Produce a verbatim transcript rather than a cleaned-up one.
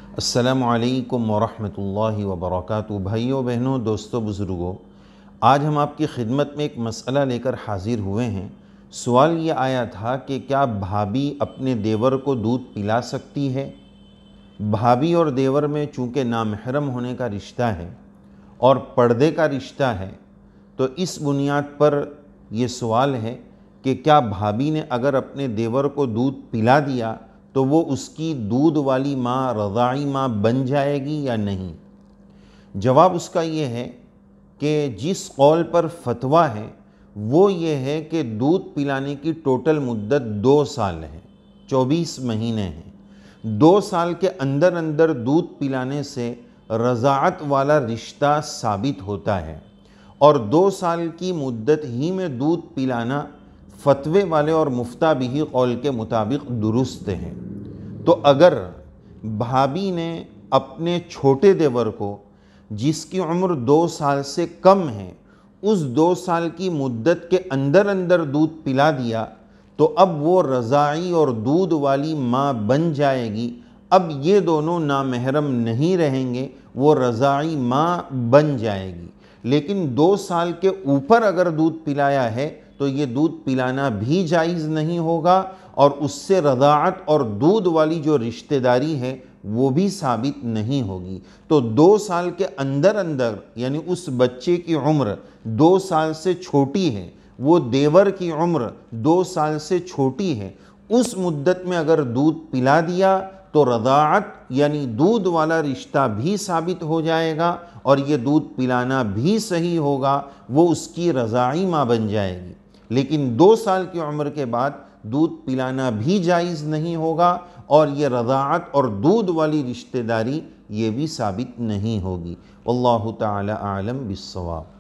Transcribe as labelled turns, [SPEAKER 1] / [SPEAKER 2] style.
[SPEAKER 1] السلام علیکم ورحمۃ اللہ وبرکاتہ۔ بھائیوں بہنوں، دوستوں، بزرگوں، آج ہم آپ کی خدمت میں ایک مسئلہ لے کر حاضر ہوئے ہیں۔ سوال یہ آیا تھا کہ کیا بھابھی اپنے دیور کو دودھ پلا سکتی ہے؟ بھابھی اور دیور میں چونکہ نامحرم ہونے کا رشتہ ہے اور پردے کا رشتہ ہے، تو اس بنیاد پر یہ سوال ہے کہ کیا بھابھی نے اگر اپنے دیور کو دودھ پلا دیا تو وہ اس کی دودھ والی ماں، رضاعی ماں بن جائے گی یا نہیں؟ جواب اس کا یہ ہے کہ جس قول پر فتویٰ ہے وہ یہ ہے کہ دودھ پلانے کی ٹوٹل مدت دو سال ہے، چوبیس مہینے ہیں۔ دو سال کے اندر اندر دودھ پلانے سے رضاعت والا رشتہ ثابت ہوتا ہے، اور دو سال کی مدت ہی میں دودھ پلانا فتوے والے اور مفتیٰ بہ قول کے مطابق درست ہے۔ تو اگر بھابھی نے اپنے چھوٹے دیور کو، جس کی عمر دو سال سے کم ہے، اس دو سال کی مدت کے اندر اندر دودھ پلا دیا تو اب وہ رضاعی اور دودھ والی ماں بن جائے گی۔ اب یہ دونوں نامحرم نہیں رہیں گے، وہ رضاعی ماں بن جائے گی۔ لیکن دو سال کے اوپر اگر دودھ پلایا ہے تو یہ دودھ پلانا بھی جائز نہیں ہوگا، اور اس سے رضاعت اور دودھ والی جو رشتہ داری ہے وہ بھی ثابت نہیں ہوگی۔ تو دو سال کے اندر اندر، یعنی اس بچے کی عمر دو سال سے چھوٹی ہے، وہ دیور کی عمر دو سال سے چھوٹی ہے، اس مدت میں اگر دودھ پلا دیا تو رضاعت یعنی دودھ والا رشتہ بھی ثابت ہو جائے گا، اور یہ دودھ پلانا بھی صحیح ہوگا، وہ اس کی رضاعی ماں بن جائے گی۔ لیکن دو سال کی عمر کے بعد دودھ پلانا بھی جائز نہیں ہوگا، اور یہ رضاعت اور دودھ والی رشتہ داری یہ بھی ثابت نہیں ہوگی۔ واللہ تعالی اعلم بالصواب۔